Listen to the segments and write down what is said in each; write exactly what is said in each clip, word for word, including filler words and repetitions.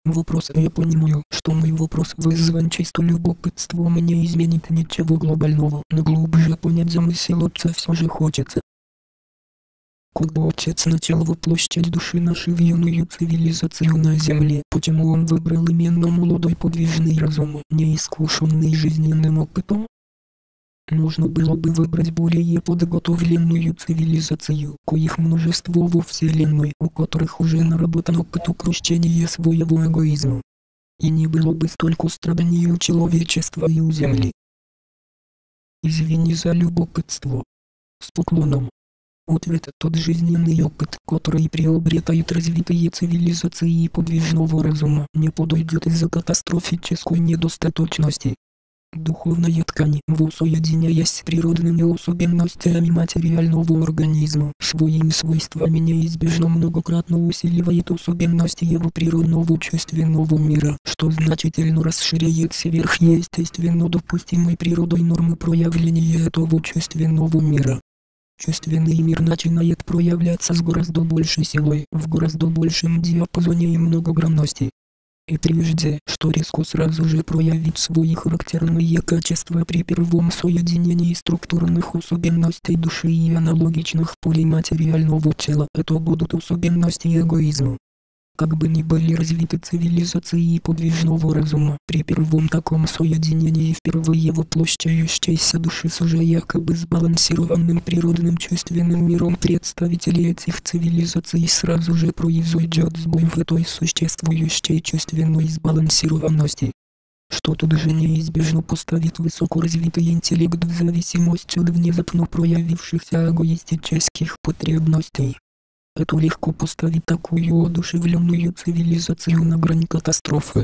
Вопрос. Я понимаю, что мой вопрос вызван чисто любопытством и не изменит ничего глобального, но глубже понять замысел отца все же хочется. Когда отец начал воплощать души нашей в юную цивилизацию на земле, почему он выбрал именно молодой подвижный разум, не искушенный жизненным опытом? Нужно было бы выбрать более подготовленную цивилизацию, коих множество во Вселенной, у которых уже наработан опыт укрощения своего эгоизма. И не было бы столько страданий у человечества и у Земли. Извини за любопытство. С поклоном. Ответ. Тот жизненный опыт, который приобретают развитые цивилизации подвижного разума, не подойдет из-за катастрофической недостаточности. Духовная ткань, воссоединяясь с природными особенностями материального организма, своими свойствами неизбежно многократно усиливает особенности его природного чувственного мира, что значительно расширяет сверхъестественно допустимой природой нормы проявления этого чувственного мира. Чувственный мир начинает проявляться с гораздо большей силой, в гораздо большем диапазоне и многогранности. И прежде, что резко сразу же проявить свои характерные качества при первом соединении структурных особенностей души и аналогичных полей материального тела, это будут особенности эгоизма. Как бы ни были развиты цивилизации подвижного разума, при первом таком соединении впервые воплощающейся души с уже якобы сбалансированным природным чувственным миром представителей этих цивилизаций сразу же произойдет сбой в этой существующей чувственной сбалансированности. Что тут же неизбежно поставит высокоразвитый интеллект в зависимости от внезапно проявившихся эгоистических потребностей. Это легко поставить такую одушевленную цивилизацию на грань катастрофы.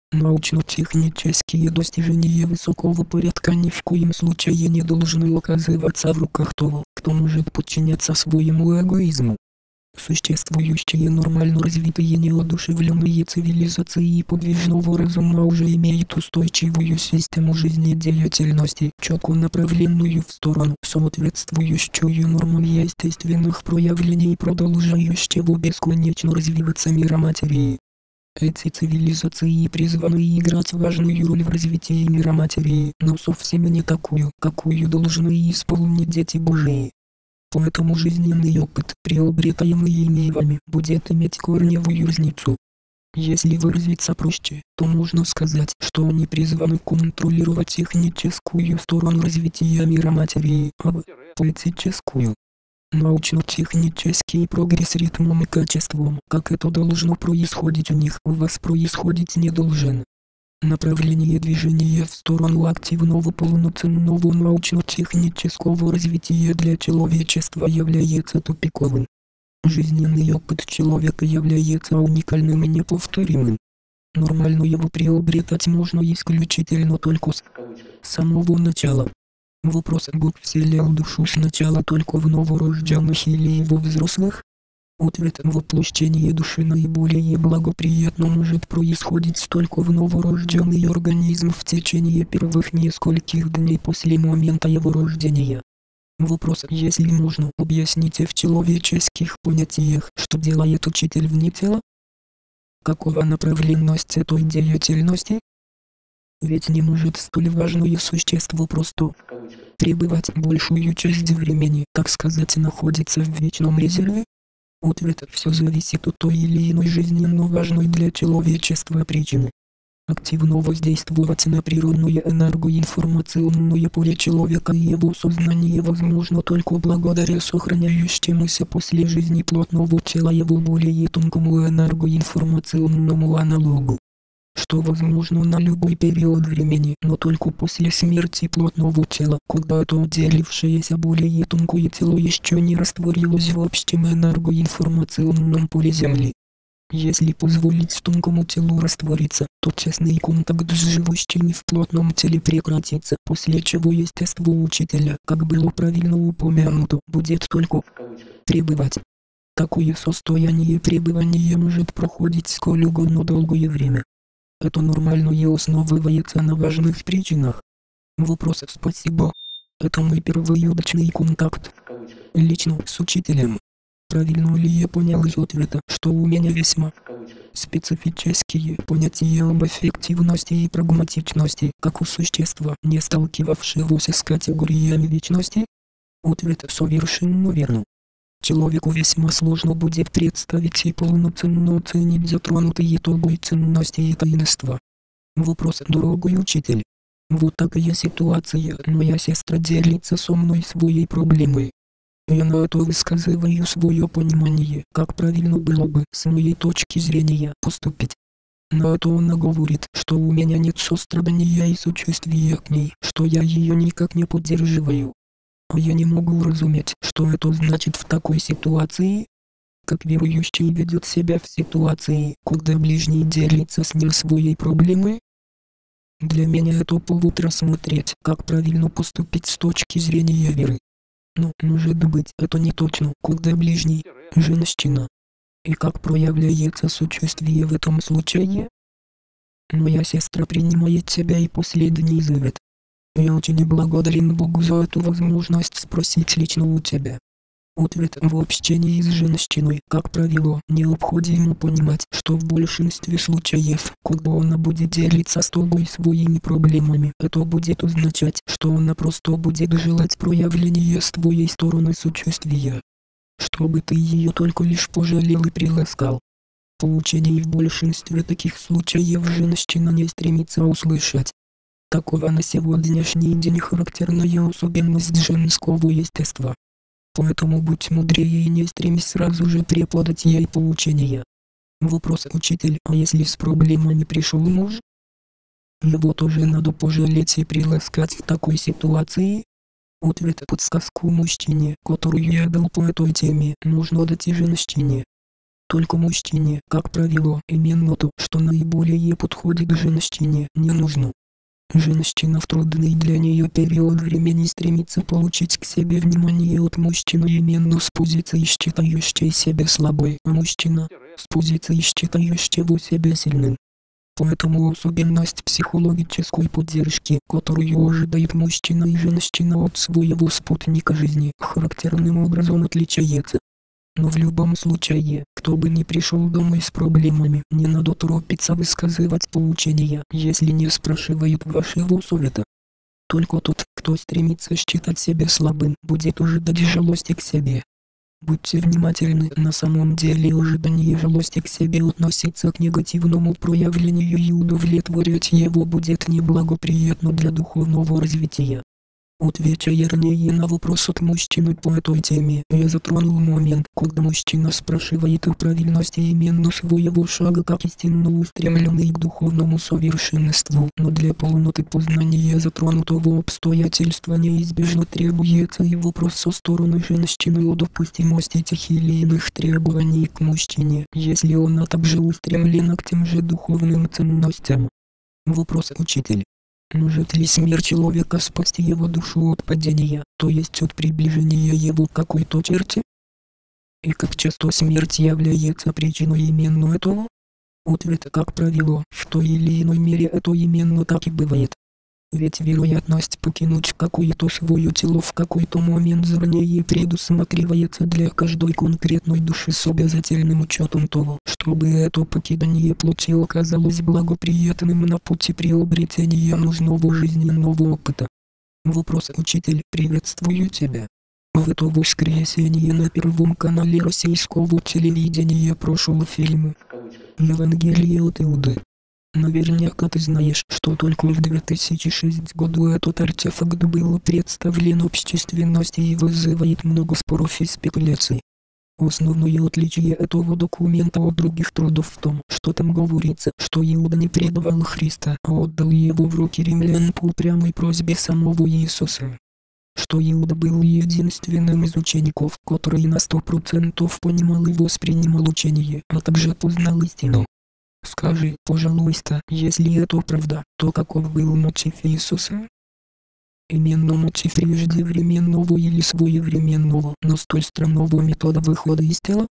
Научно-технические достижения высокого порядка ни в коем случае не должны оказываться в руках того, кто может подчиняться своему эгоизму. Существующие нормально развитые неодушевленные цивилизации подвижного разума уже имеют устойчивую систему жизнедеятельности, четко направленную в сторону, соответствующую нормам естественных проявлений продолжающего бесконечно развиваться мира материи. Эти цивилизации призваны играть важную роль в развитии мира материи, но совсем не такую, какую должны исполнить дети Божии. Поэтому жизненный опыт, приобретаемый ими вами, будет иметь корневую разницу. Если выразиться проще, то можно сказать, что они призваны контролировать техническую сторону развития мира материи, а политическую. Научно-технический прогресс ритмом и качеством, как это должно происходить у них, у вас происходить не должен. Направление движения в сторону активного полноценного научно-технического развития для человечества является тупиковым. Жизненный опыт человека является уникальным и неповторимым. Нормально его приобретать можно исключительно только с самого начала. Вопрос: Бог вселял душу сначала только в новорожденных или во взрослых? Ответ: воплощение души наиболее благоприятно может происходить только в новорожденный организм в течение первых нескольких дней после момента его рождения. Вопрос: если можно, объясните в человеческих понятиях, что делает учитель вне тела? Какова направленность этой деятельности? Ведь не может столь важное существо просто пребывать большую часть времени, так сказать, находиться в вечном резерве? Ответ: все зависит от той или иной жизненно важной для человечества причины. Активно воздействовать на природное энергоинформационное поле человека и его сознание возможно только благодаря сохраняющемуся после жизни плотного тела его более тонкому энергоинформационному аналогу. Что возможно на любой период времени, но только после смерти плотного тела, когда это отделившееся более тонкое тело еще не растворилось в общем энергоинформационном поле Земли. Если позволить тонкому телу раствориться, то тесный контакт с живущими в плотном теле прекратится, после чего естество учителя, как было правильно упомянуто, будет только пребывать. Такое состояние пребывания может проходить сколь угодно долгое время. Это нормально и основывается на важных причинах. Вопрос: спасибо. Это мой первый удачный контакт. Лично с учителем. Правильно ли я понял из ответа, что у меня весьма специфические понятия об эффективности и прагматичности, как у существа, не сталкивавшегося с категориями вечности? Ответ совершенно верно. Человеку весьма сложно будет представить и полноценно оценить затронутые тобой ценности и таинства. Вопрос, дорогой учитель. Вот такая ситуация, моя сестра делится со мной своей проблемой. Я на это высказываю свое понимание, как правильно было бы, с моей точки зрения, поступить. На это она говорит, что у меня нет сострадания и сочувствия к ней, что я ее никак не поддерживаю. А я не могу разуметь, что это значит в такой ситуации. Как верующий ведет себя в ситуации, когда ближний делится с ним своей проблемой. Для меня это повод рассмотреть, как правильно поступить с точки зрения веры. Но, может быть, это не точно, когда ближний – женщина. И как проявляется сочувствие в этом случае? Моя сестра принимает тебя и последний завет. Я очень благодарен Богу за эту возможность спросить лично у тебя. Ответ: в общении с женщиной, как правило, необходимо понимать, что в большинстве случаев, когда она будет делиться с тобой своими проблемами, это будет означать, что она просто будет желать проявления с твоей стороны сочувствия. Чтобы ты ее только лишь пожалел и приласкал. Поучение в большинстве таких случаев женщина не стремится услышать. Такова на сегодняшний день характерная особенность женского естества. Поэтому будь мудрее и не стремись сразу же преподать ей поучение. Вопрос, учитель, а если с проблемами пришел муж? Его тоже надо пожалеть и приласкать в такой ситуации? Ответ: подсказку мужчине, которую я дал по этой теме, нужно дать и женщине. Только мужчине, как правило, именно то, что наиболее подходит женщине, не нужно. Женщина в трудный для нее период времени стремится получить к себе внимание от мужчины именно с позиции считающей себя слабой, а мужчина с позиции считающего себя сильным. Поэтому особенность психологической поддержки, которую ожидает мужчина и женщина от своего спутника жизни, характерным образом отличается. Но в любом случае, кто бы ни пришел домой с проблемами, не надо торопиться высказывать поучения, если не спрашивают вашего совета. Только тот, кто стремится считать себя слабым, будет ожидать жалости к себе. Будьте внимательны, на самом деле ожидание жалости к себе относится к негативному проявлению и удовлетворять его будет неблагоприятно для духовного развития. Отвечая вернее на вопрос от мужчины по этой теме, я затронул момент, когда мужчина спрашивает о правильности именно своего шага как истинно устремленный к духовному совершенству, но для полноты познания затронутого обстоятельства неизбежно требуется и вопрос со стороны женщины о допустимости тех или иных требований к мужчине, если она также устремлена к тем же духовным ценностям. Вопрос, учитель. Может ли смерть человека спасти его душу от падения, то есть от приближения его к какой-то черте? И как часто смерть является причиной именно этого? Ответ: как правило, в той или иной мере это именно так и бывает. Ведь вероятность покинуть какое-то свое тело в какой-то момент заранее предусматривается для каждой конкретной души с обязательным учетом того, чтобы это покидание плоти оказалось благоприятным на пути приобретения нужного жизненного опыта. Вопрос, учитель, приветствую тебя. В это воскресенье на Первом канале российского телевидения прошел фильм «Евангелие от Иуды». Наверняка ты знаешь, что только в две тысячи шестом году этот артефакт был представлен общественности и вызывает много споров и спекуляций. Основное отличие этого документа от других трудов в том, что там говорится, что Иуда не предавал Христа, а отдал его в руки римлян по прямой просьбе самого Иисуса. Что Иуда был единственным из учеников, который на сто процентов понимал и воспринимал учение, а также познал истину. Скажи, пожалуйста, если это правда, то каков был мотив Иисуса? Именно мотив преждевременного или своевременного, но столь странного метода выхода из тела?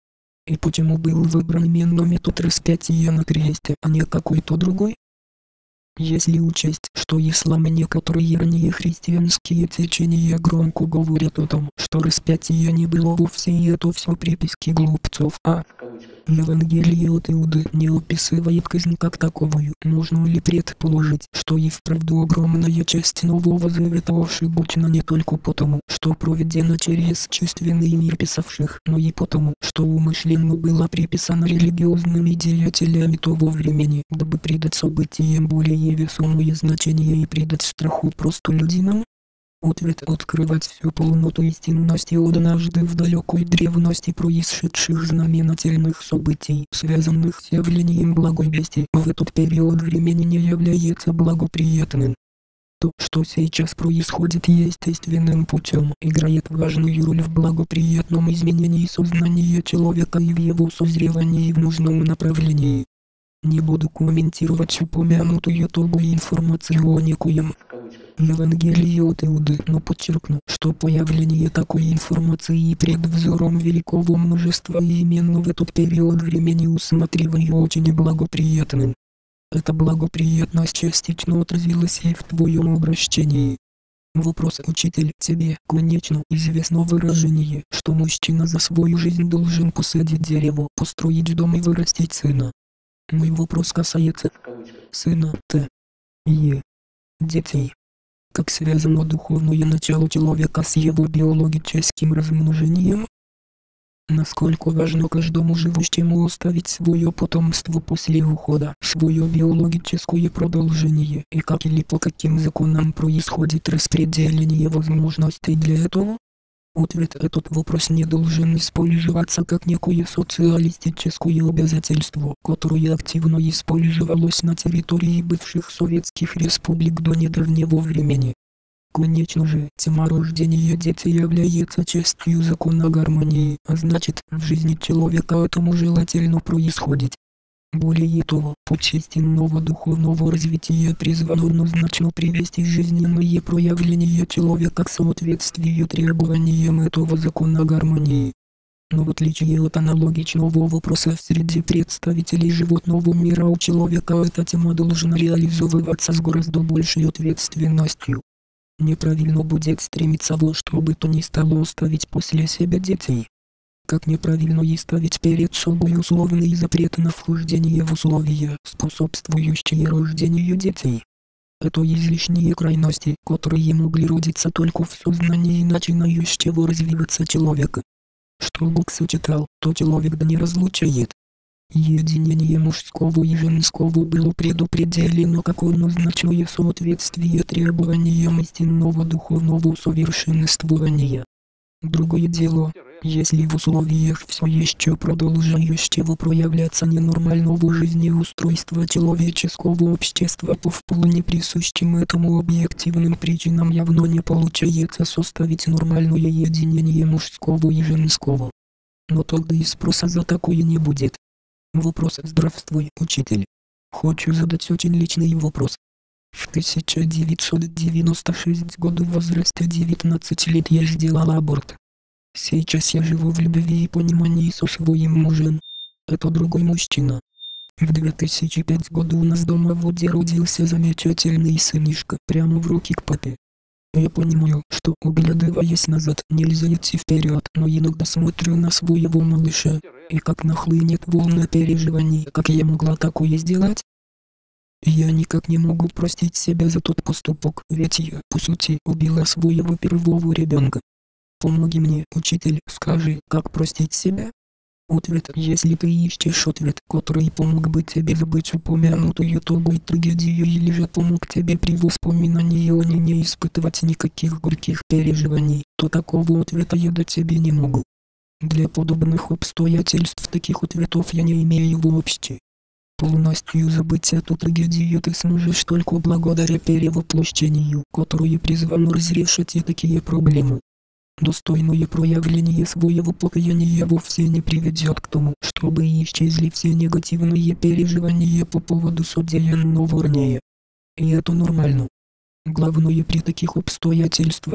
И почему был выбран именно метод распятия на кресте, а не какой-то другой? Если учесть, что ислам и некоторые ранние христианские течения громко говорят о том, что распятия не было вовсе, и это все приписки глупцов, а Евангелие от Иуды не описывает казнь как таковую, можно ли предположить, что и вправду огромная часть Нового Завета ошибочна не только потому, что проведена через чувственный мир писавших, но и потому, что умышленно была приписана религиозными деятелями того времени, дабы придать событиям более весомое значение и придать страху простолюдинам? Ответ открывать всю полноту истинности однажды в далекой древности происшедших знаменательных событий, связанных с явлением благой вести, в этот период времени не является благоприятным. То, что сейчас происходит естественным путем, играет важную роль в благоприятном изменении сознания человека и в его созревании в нужном направлении. Не буду комментировать упомянутую тобой информацию о некоем Евангелии от Иуды, но подчеркну, что появление такой информации пред взором великого множества именно в этот период времени усматриваю очень благоприятным. Эта благоприятность частично отразилась и в твоем обращении. Вопрос, учитель, тебе, конечно, известно выражение, что мужчина за свою жизнь должен посадить дерево, построить дом и вырастить сына. Мой вопрос касается сына, т. е. детей. Как связано духовное начало человека с его биологическим размножением? Насколько важно каждому живущему оставить свое потомство после ухода, свое биологическое продолжение, и как или по каким законам происходит распределение возможностей для этого? Ответ: этот вопрос не должен использоваться как некое социалистическое обязательство, которое активно использовалось на территории бывших советских республик до недавнего времени. Конечно же, тема рождения детей является частью закона гармонии, а значит, в жизни человека этому желательно происходить. Более того, путь истинного духовного развития призван однозначно привести жизненное проявление человека к соответствию требованиям этого закона гармонии. Но в отличие от аналогичного вопроса в среде представителей животного мира, у человека эта тема должна реализовываться с гораздо большей ответственностью. Неправильно будет стремиться во что бы то ни стало оставить после себя детей. Как неправильно и ставить перед собой условный запрет на вхождение в условия, способствующие рождению детей. Это излишние крайности, которые могли родиться только в сознании начинающего развиваться человека. Что Бог сочетал, то человек да не разлучает. Единение мужского и женского было предопределено как однозначное соответствие требованиям истинного духовного совершенствования. Другое дело, если в условиях все еще продолжающего проявляться ненормального жизнеустройства человеческого общества по вполне присущим этому объективным причинам явно не получается составить нормальное единение мужского и женского. Но тогда и спроса за такое не будет. Вопрос: здравствуй, учитель. Хочу задать очень личный вопрос. В тысяча девятьсот девяносто шестом году в возрасте девятнадцати лет я сделала аборт. Сейчас я живу в любви и понимании со своим мужем. Это другой мужчина. В две тысячи пятом году у нас дома в Воде родился замечательный сынишка прямо в руки к папе. Я понимаю, что, оглядываясь назад, нельзя идти вперед, но иногда смотрю на своего малыша, и как нахлынет волна переживаний, как я могла такое сделать? Я никак не могу простить себя за тот поступок, ведь я, по сути, убила своего первого ребенка. Помоги мне, учитель, скажи, как простить себя? Ответ: если ты ищешь ответ, который помог бы тебе забыть упомянутую тобой трагедию или же помог тебе при воспоминании о ней не испытывать никаких горьких переживаний, то такого ответа я дать тебе не могу. Для подобных обстоятельств таких ответов я не имею вообще. Полностью забыть эту трагедию ты сможешь только благодаря перевоплощению, которое призвано разрешить и такие проблемы. Достойное проявление своего покаяния вовсе не приведет к тому, чтобы исчезли все негативные переживания по поводу содеянного ранее. И это нормально. Главное при таких обстоятельствах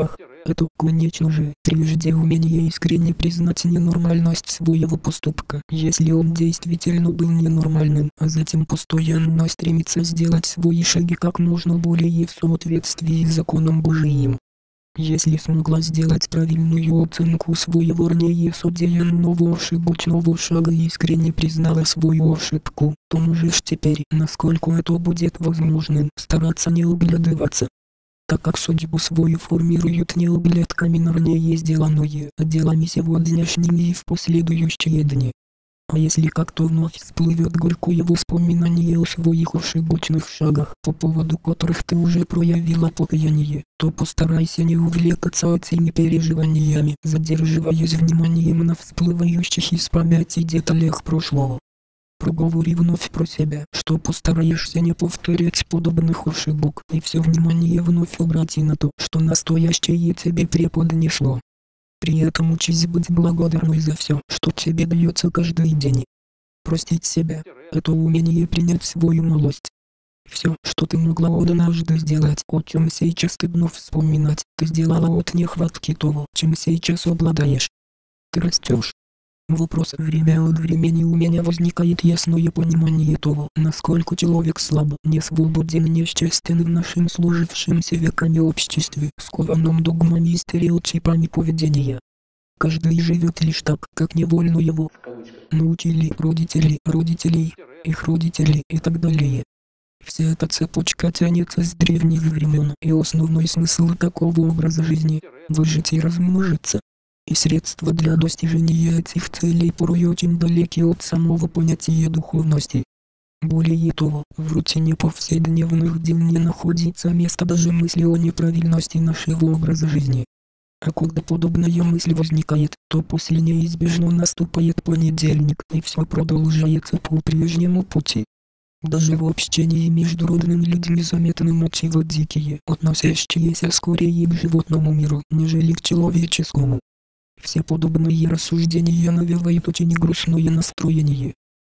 Это, конечно же, прежде умение искренне признать ненормальность своего поступка, если он действительно был ненормальным, а затем постоянно стремится сделать свои шаги как можно более в соответствии с законом Божиим. Если смогла сделать правильную оценку своего ранее содеянного ошибочного шага и искренне признала свою ошибку, то можешь теперь, насколько это будет возможным, стараться не оглядываться. Так как судьбу свою формируют не оглядками на ранее сделанное, а делами сегодняшними и в последующие дни. А если как-то вновь всплывет горькое воспоминание о своих ошибочных шагах, по поводу которых ты уже проявила покаяние, то постарайся не увлекаться этими переживаниями, задерживаясь вниманием на всплывающих из памяти деталях прошлого. Проговори вновь про себя, что постараешься не повторять подобных ошибок, и все внимание вновь обрати на то, что настоящее тебе преподнесло. При этом учись быть благодарной за все, что тебе дается каждый день. Простить себя – это умение принять свою малость. Все, что ты могла однажды сделать, о чем сейчас стыдно вспоминать, ты сделала от нехватки того, чем сейчас обладаешь. Ты растешь. Вопрос время от времени у меня возникает ясное понимание того, насколько человек слаб, не свободен, несчастен в нашем сложившемся веками обществе, скованном догмами и стереотипами поведения. Каждый живет лишь так, как невольно его научили родители, родителей, их родители и так далее. Вся эта цепочка тянется с древних времен, и основной смысл такого образа жизни – выжить и размножиться. И средства для достижения этих целей порой очень далеки от самого понятия духовности. Более того, в рутине повседневных дел не находится места даже мысли о неправильности нашего образа жизни. А когда подобная мысль возникает, то после неизбежно наступает понедельник, и все продолжается по прежнему пути. Даже в общении между родными людьми заметны мотивы дикие, относящиеся скорее к животному миру, нежели к человеческому. Все подобные рассуждения навевают очень грустное настроение.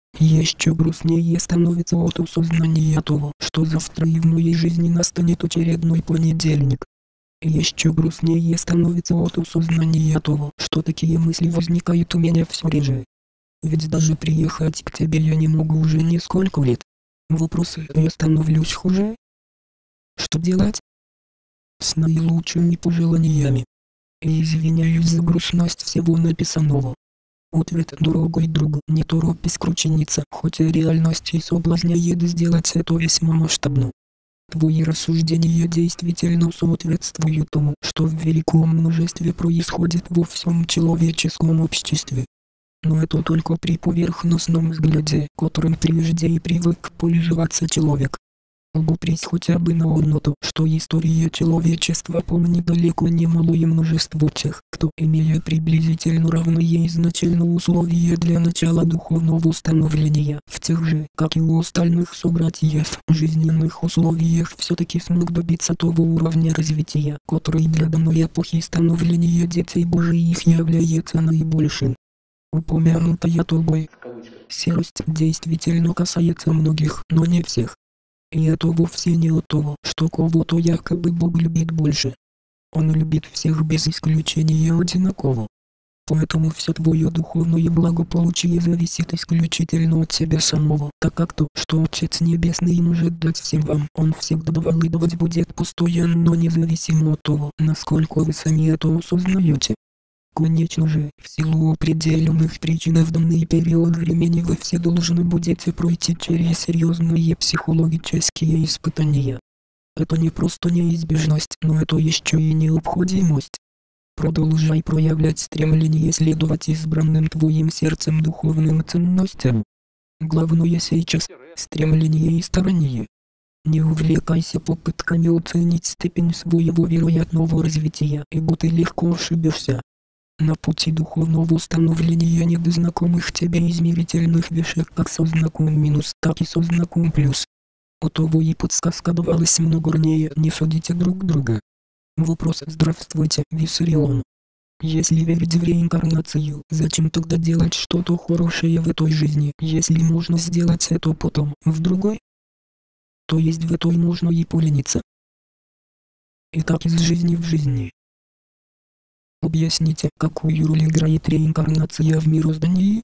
Еще грустнее становится от осознания того, что завтра и в моей жизни настанет очередной понедельник. Еще грустнее становится от осознания того, что такие мысли возникают у меня все реже. Ведь даже приехать к тебе я не могу уже несколько лет. Вопросы: я становлюсь хуже? Что делать? С наилучшими пожеланиями. И извиняюсь за грустность всего написанного. Ответ: дорогой друг, не торопись кручениться, хотя реальность и соблазняет сделать это весьма масштабно. Твои рассуждения действительно соответствуют тому, что в великом множестве происходит во всем человеческом обществе. Но это только при поверхностном взгляде, которым прежде и привык пользоваться человек. Обопрись хотя бы на одно то, что история человечества помнит далеко немалое множество тех, кто, имея приблизительно равные изначально условия для начала духовного становления, в тех же, как и у остальных собратьев, жизненных условиях все-таки смог добиться того уровня развития, который для данной эпохи становления детей Божиих является наибольшим. Упомянутая тобой серость действительно касается многих, но не всех. И это вовсе не от того, что кого-то якобы Бог любит больше. Он любит всех без исключения одинаково. Поэтому все твое духовное благополучие зависит исключительно от тебя самого, так как то, что Отец Небесный может дать всем вам, Он всегда давал и давать будет постоянно, независимо от того, насколько вы сами это осознаете. Конечно же, в силу определенных причин в данный период времени вы все должны будете пройти через серьезные психологические испытания. Это не просто неизбежность, но это еще и необходимость. Продолжай проявлять стремление следовать избранным твоим сердцем духовным ценностям. Главное сейчас – стремление и старание. Не увлекайся попытками оценить степень своего вероятного развития, ибо ты легко ошибешься. На пути духовного становления нет знакомых тебе измерительных вешек как со знаком минус, так и со знаком плюс. От того и подсказка давалась много ранее: не судите друг друга. Вопрос: здравствуйте, Виссарион. Если верить в реинкарнацию, зачем тогда делать что-то хорошее в этой жизни, если можно сделать это потом, в другой? То есть в этой можно и полениться. И так из жизни в жизни. Объясните, какую роль играет реинкарнация в мироздании?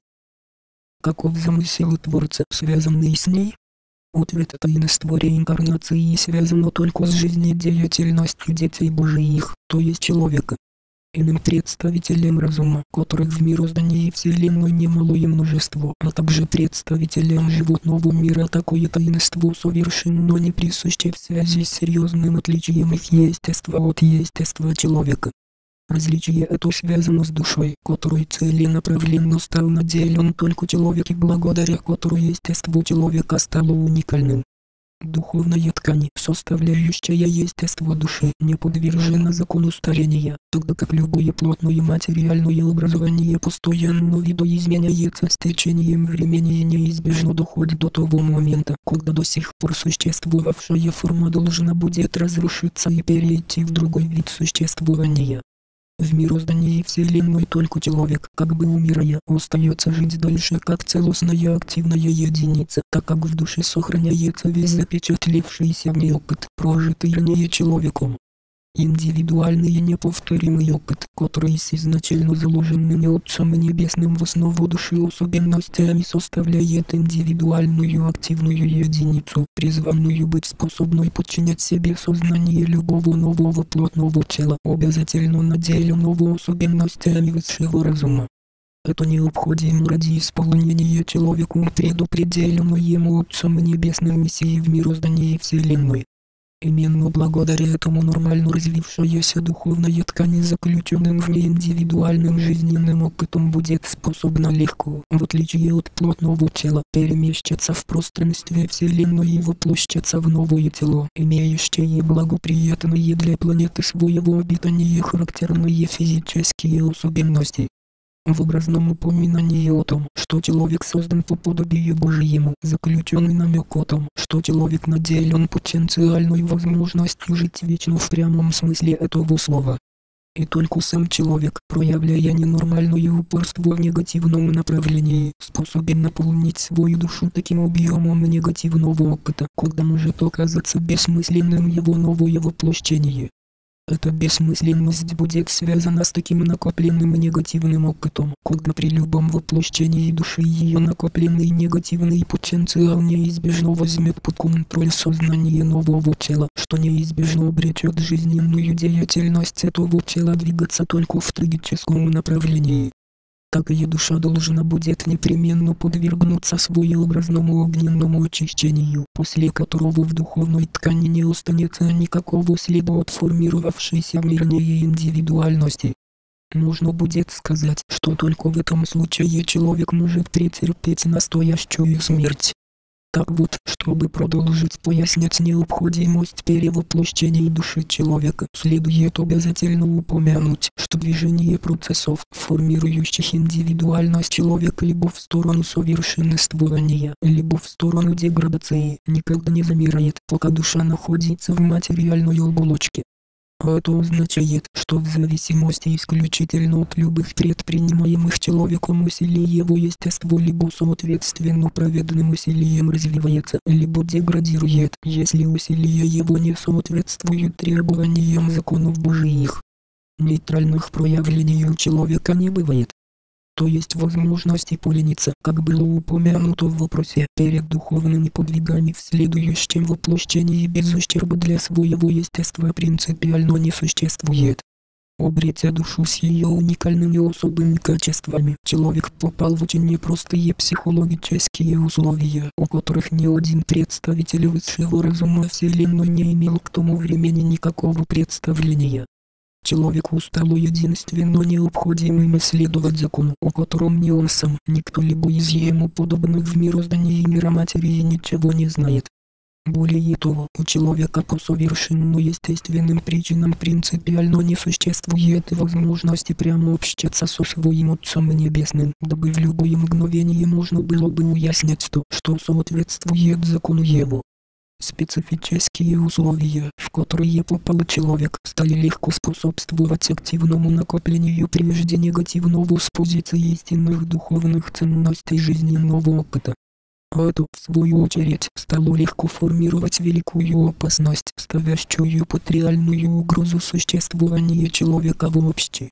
Каков замысел Творца, связанный с ней? Ответ: таинство реинкарнации связано только с жизнедеятельностью детей Божиих, то есть человека. Иным представителям разума, которых в мироздании Вселенной немалое множество, а также представителям животного мира такое таинство совершенно не присуще в связи с серьезным отличием их естества от естества человека. Различие это связано с душой, которой целенаправленно стал наделен только человек и благодаря которой естество человека стало уникальным. Духовная ткань, составляющая естество души, не подвержена закону старения, тогда как любое плотное материальное образование постоянно видоизменяется с течением времени и неизбежно доходит до того момента, когда до сих пор существовавшая форма должна будет разрушиться и перейти в другой вид существования. В мироздании Вселенной только человек, как бы умирая, остается жить дальше как целостная активная единица, так как в душе сохраняется весь запечатлившийся в ней опыт, прожитый ранее человеком. Индивидуальный и неповторимый опыт, который с изначально заложенными Отцом Небесным в основу души особенностями составляет индивидуальную активную единицу, призванную быть способной подчинять себе сознание любого нового плотного тела, обязательно наделенного особенностями высшего разума. Это необходимо ради исполнения человеку предопределенной ему Отцом Небесным миссии в мироздании Вселенной. Именно благодаря этому нормально развившаяся духовная ткань заключенным в ней индивидуальным жизненным опытом будет способна легко, в отличие от плотного тела, перемещаться в пространстве Вселенной и воплощаться в новое тело, имеющее благоприятные для планеты своего обитания характерные физические особенности. В образном упоминании о том, что человек создан по подобию Божьему, заключенный намек о том, что человек наделен потенциальной возможностью жить вечно в прямом смысле этого слова. И только сам человек, проявляя ненормальное упорство в негативном направлении, способен наполнить свою душу таким объемом негативного опыта, когда может оказаться бессмысленным его новое воплощение. Эта бессмысленность будет связана с таким накопленным негативным опытом, когда при любом воплощении души ее накопленный негативный потенциал неизбежно возьмет под контроль сознание нового тела, что неизбежно обречет жизненную деятельность этого тела двигаться только в трагическом направлении. Такая душа должна будет непременно подвергнуться своеобразному огненному очищению, после которого в духовной ткани не останется никакого следа от формировавшейся мирнее индивидуальности. Нужно будет сказать, что только в этом случае человек может претерпеть настоящую смерть. Так вот, чтобы продолжить пояснять необходимость перевоплощения души человека, следует обязательно упомянуть, что движение процессов, формирующих индивидуальность человека либо в сторону совершенствования, либо в сторону деградации, никогда не замирает, пока душа находится в материальной оболочке. А это означает, что в зависимости исключительно от любых предпринимаемых человеком усилий его естество либо соответственно праведным усилиям развивается, либо деградирует, если усилия его не соответствуют требованиям законов Божиих. Нейтральных проявлений у человека не бывает. То есть возможности полениться, как было упомянуто в вопросе, перед духовными подвигами в следующем воплощении без ущерба для своего естества принципиально не существует. Обретя душу с ее уникальными особыми качествами, человек попал в очень непростые психологические условия, о которых ни один представитель высшего разума Вселенной не имел к тому времени никакого представления. Человеку стало единственно необходимым исследовать закон, о котором ни он сам, ни кто-либо из ему подобных в мироздании мира материи ничего не знает. Более того, у человека по совершенно естественным причинам принципиально не существует возможности прямо общаться со своим Отцом Небесным, дабы в любое мгновение можно было бы уяснить то, что соответствует закону его. Специфические условия, в которые попал человек, стали легко способствовать активному накоплению прежде негативного с позиции истинных духовных ценностей жизненного опыта. А это, в свою очередь, стало легко формировать великую опасность, ставящую под реальную угрозу существования человека вообще.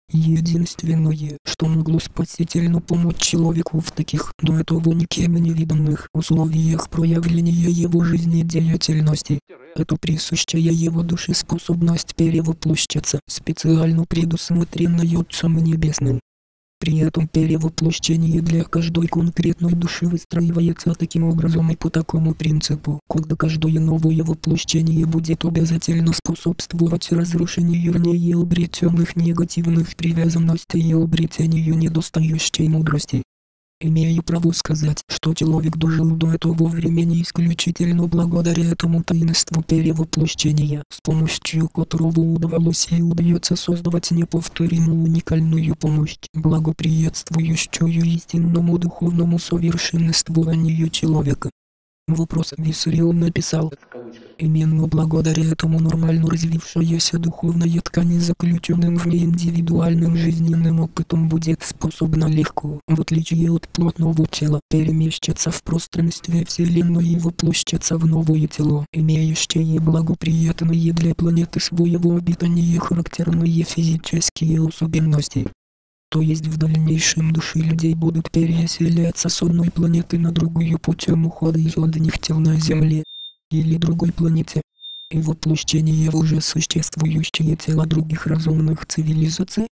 Единственное, что могло спасительно помочь человеку в таких, до этого никем не виданных условиях проявления его жизнедеятельности, это присущая его душе способность перевоплощаться, специально предусмотренная Отцом Небесным. При этом перевоплощение для каждой конкретной души выстраивается таким образом и по такому принципу, когда каждое новое воплощение будет обязательно способствовать разрушению ранее обретенных негативных привязанностей и обретению недостающей мудрости. Имею право сказать, что человек дожил до этого времени исключительно благодаря этому таинству перевоплощения, с помощью которого удавалось и удается создавать неповторимую уникальную помощь, благоприятствующую истинному духовному совершенствованию человека. Вопрос Виссарион написал: именно благодаря этому нормально развившаяся духовная ткань, заключенным в ней индивидуальным жизненным опытом, будет способна легко, в отличие от плотного тела, перемещаться в пространстве Вселенной и воплощаться в новое тело, имеющее благоприятные для планеты своего обитания характерные физические особенности. То есть в дальнейшем души людей будут переселяться с одной планеты на другую путем ухода из одних тел на Земле или другой планете, и воплощение в уже существующие тела других разумных цивилизаций.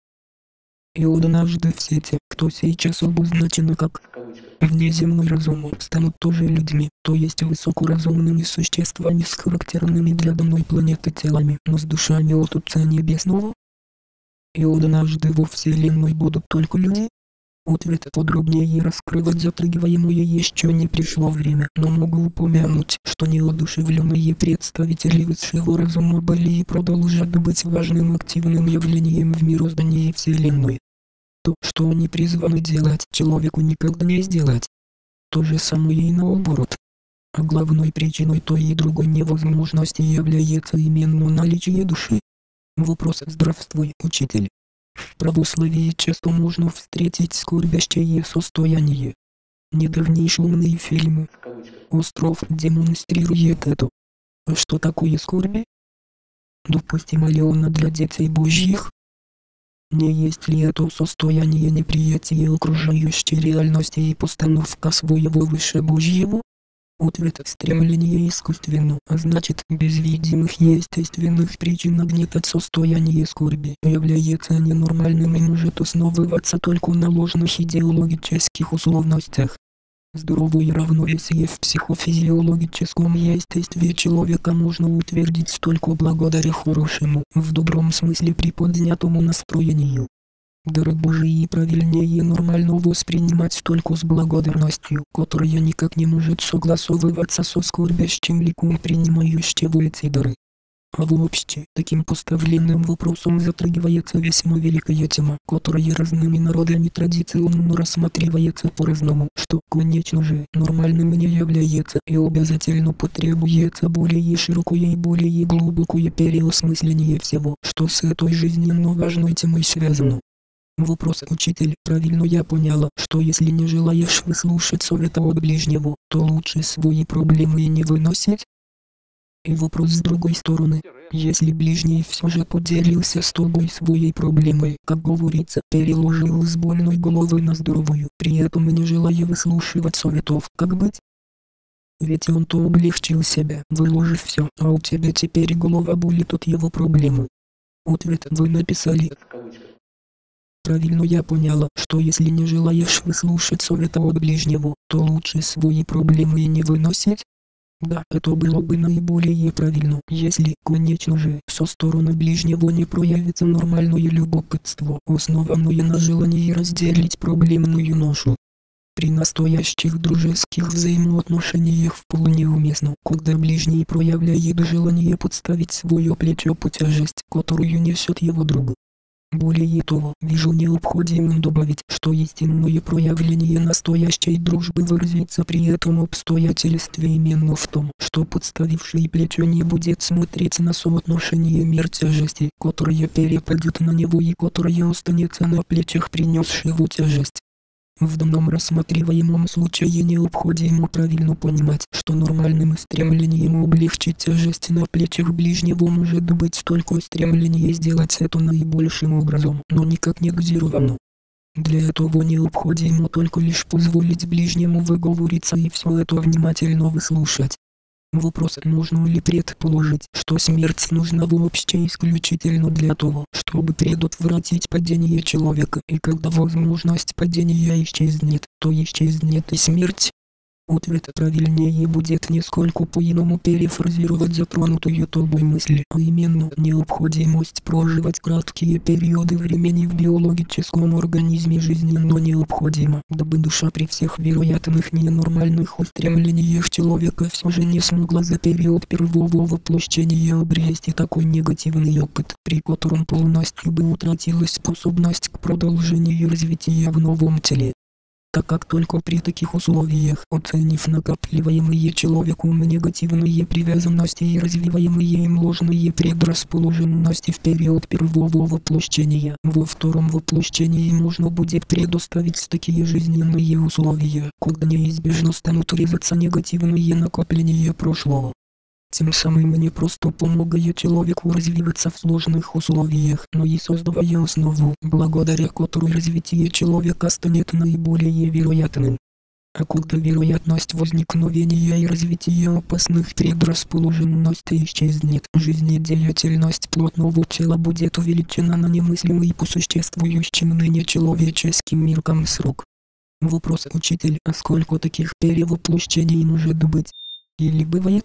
И однажды все те, кто сейчас обозначены как внеземный разум, станут тоже людьми, то есть высокоразумными существами с характерными для данной планеты телами, но с душами от Отца Небесного. И однажды во Вселенной будут только люди? Ответ подробнее раскрывать затрагиваемое еще не пришло время, но могу упомянуть, что неодушевленные представители высшего разума были и продолжат быть важным активным явлением в мироздании Вселенной. То, что они призваны делать, человеку никогда не сделать. То же самое и наоборот. А главной причиной той и другой невозможности является именно наличие души. Вопрос: здравствуй, учитель. В православии часто можно встретить скорбящее состояние. Недавние шумные фильмы «Остров» демонстрирует это. А что такое скорби? Допустимо ли оно для детей Божьих? Не есть ли это состояние неприятия окружающей реальности и постановка своего выше Божьего? Ответ: стремление искусственно, а значит, без видимых естественных причин нагнетать состояние скорби, является ненормальным и может основываться только на ложных идеологических условностях. Здоровое равновесие в психофизиологическом естестве человека можно утвердить только благодаря хорошему, в добром смысле приподнятому настроению. Дары Божии правильнее нормально воспринимать только с благодарностью, которая никак не может согласовываться со скорбящим ликом принимающего эти дары. А вообще, таким поставленным вопросом затрагивается весьма великая тема, которая разными народами традиционно рассматривается по-разному, что, конечно же, нормальным не является и обязательно потребуется более широкое и более глубокое переосмысление всего, что с этой жизненно важной темой связано. Вопрос: учитель, правильно я поняла, что если не желаешь выслушать совета от ближнего, то лучше свои проблемы не выносить? И вопрос с другой стороны: если ближний все же поделился с тобой своей проблемой, как говорится, переложил с больной головы на здоровую, при этом не желая выслушивать советов, как быть? Ведь он-то облегчил себя, выложив все, а у тебя теперь голова болит от его проблемы. Ответ: вы написали. Правильно я поняла, что если не желаешь выслушать совета от ближнего, то лучше свои проблемы не выносить? Да, это было бы наиболее правильно, если, конечно же, со стороны ближнего не проявится нормальное любопытство, основанное на желании разделить проблемную ношу. При настоящих дружеских взаимоотношениях вполне уместно, когда ближний проявляет желание подставить свое плечо под тяжесть, которую несет его друг. Более того, вижу необходимым добавить, что истинное проявление настоящей дружбы выразится при этом обстоятельстве именно в том, что подставивший плечо не будет смотреть на соотношение мер тяжести, которая перепадет на него и которая останется на плечах принесшего тяжесть. В данном рассматриваемом случае необходимо правильно понимать, что нормальным стремлением облегчить тяжесть на плечах ближнего может быть только стремление сделать это наибольшим образом, но никак не дозированно. Для этого необходимо только лишь позволить ближнему выговориться и все это внимательно выслушать. Вопрос: можно ли предположить, что смерть нужна вообще исключительно для того, чтобы предотвратить падение человека, и когда возможность падения исчезнет, то исчезнет и смерть? Ответ: правильнее будет несколько по-иному перефразировать затронутую тобой мысли, а именно необходимость проживать краткие периоды времени в биологическом организме жизненно необходима, дабы душа при всех вероятных ненормальных устремлениях человека все же не смогла за период первого воплощения обрести такой негативный опыт, при котором полностью бы утратилась способность к продолжению развития в новом теле. Так как только при таких условиях, оценив накапливаемые человеком негативные привязанности и развиваемые им ложные предрасположенности в период первого воплощения, во втором воплощении можно будет предоставить такие жизненные условия, когда неизбежно станут резаться негативные накопления прошлого. Тем самым не просто помогая человеку развиваться в сложных условиях, но и создавая основу, благодаря которой развитие человека станет наиболее вероятным. А когда вероятность возникновения и развития опасных предрасположенностей исчезнет, жизнедеятельность плотного тела будет увеличена на немыслимый по существующим ныне человеческим меркам срок. Вопрос: учитель, а сколько таких перевоплощений может быть? Или бывает?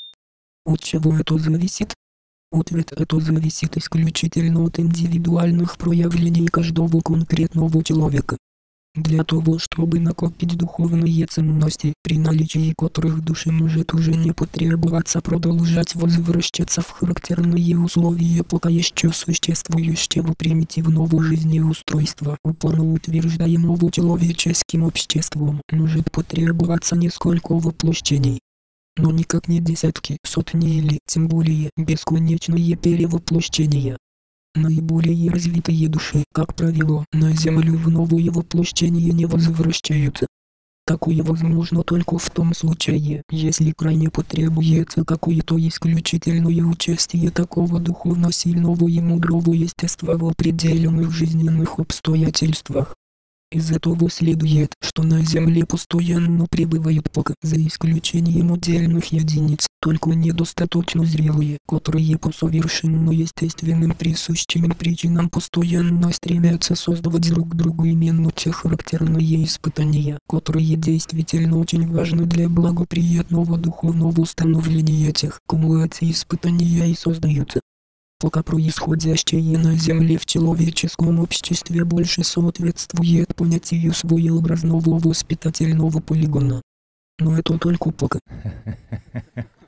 От чего это зависит? Ответ: это зависит исключительно от индивидуальных проявлений каждого конкретного человека. Для того, чтобы накопить духовные ценности, при наличии которых душе может уже не потребоваться продолжать возвращаться в характерные условия пока еще существующего примитивного жизнеустройства, упорно утверждаемого человеческим обществом, может потребоваться несколько воплощений. Но никак не десятки, сотни или, тем более, бесконечные перевоплощения. Наиболее развитые души, как правило, на Землю в новое воплощение не возвращаются. Такое возможно только в том случае, если крайне потребуется какое-то исключительное участие такого духовно сильного и мудрого естества в определенных жизненных обстоятельствах. Из этого следует, что на Земле постоянно пребывают пока, за исключением отдельных единиц, только недостаточно зрелые, которые по совершенно естественным присущим причинам постоянно стремятся создавать друг другу именно те характерные испытания, которые действительно очень важны для благоприятного духовного становления тех, кому эти испытания и создаются. Пока происходящее на Земле в человеческом обществе больше соответствует понятию своеобразного воспитательного полигона. Но это только пока.